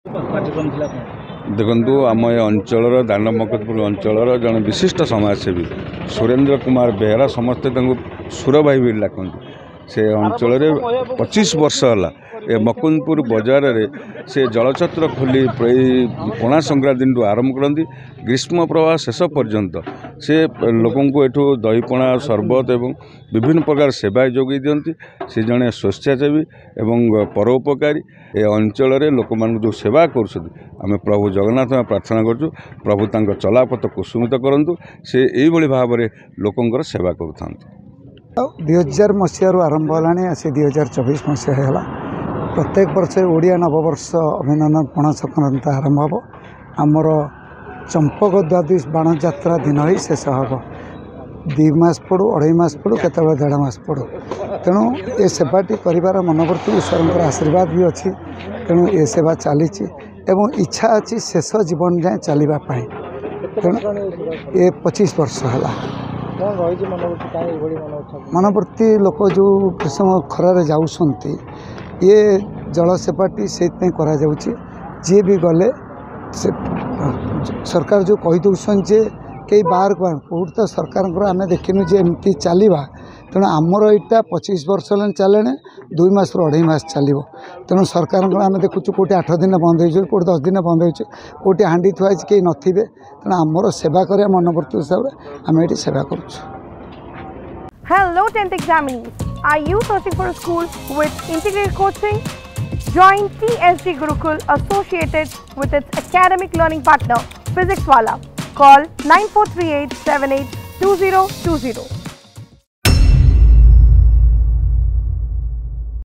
कार्यक्रम थिला देखु आम ए अंचल दांड मकतपुर अंचल जन विशिष्ट समाजसेवी सुरेंद्र कुमार बेहरा समस्ते सुर भाई भी डाकती से अंचल 25 वर्ष है ए मकुंदपुर बजार रे से जलचक्र खोली पणा संक्रांति आरंभ करती ग्रीष्म प्रवाह शेष पर्यंत से लोक एठू दहीपणा शरबत एवं विभिन्न प्रकार सेवा जोगे दिखती से जड़े स्वेच्छासेवी एवं परोपकारी ए अंचल लोक जो सेवा कर प्रभु जगन्नाथ प्रार्थना करूँ प्रभु तांक चलापथ कुसुमित करूँ से यही भाव में लोकंर सेवा करुता 2000 मसीह आरंभ है आसी 2024 मसीहा है प्रत्येक वर्ष ओडिया नववर्ष अभिनंदन पणा संक्रांति आरंभ हम आमर चंपक द्वादश बाण यात्रा दिन ही शेष हम 2 मास पड़ू 2.5 मास पड़ू केत 1.5 मास पड़ू तेणु ये सेवाटी कर मनोवृत्ति ईश्वर आशीर्वाद भी अच्छी तेणु ये सेवा चली इच्छा अच्छी शेष जीवन जाए चलवाई तेणु ये 25 वर्ष है मनोवृत्ति लोक जो ग्रीष्म खरार जाऊँगी ये जल सेवाटी से करा जी भी गले सरकार जो कहीदौन जे कई बाहर कौट तो सरकार आम देखिनु जे एमती चलवा तेणु आमर यहाँ 25 वर्ष चले 2 मास 2.5 मास चलो तेणु सरकार आम देखु कौटे 8 दिन बंद हो कौटे 10 दिन बंद हो कौटे हांडी थुआ कहीं नथिबे तेणु आमर सेवा करा मनोवृत्ति हिसाब से आम ये सेवा करुँ। Hello 10th examinees, are you searching for a school with integrated coaching? Join TSG Gurukul associated with its academic learning partner Physics Wala. Call 9438 782020.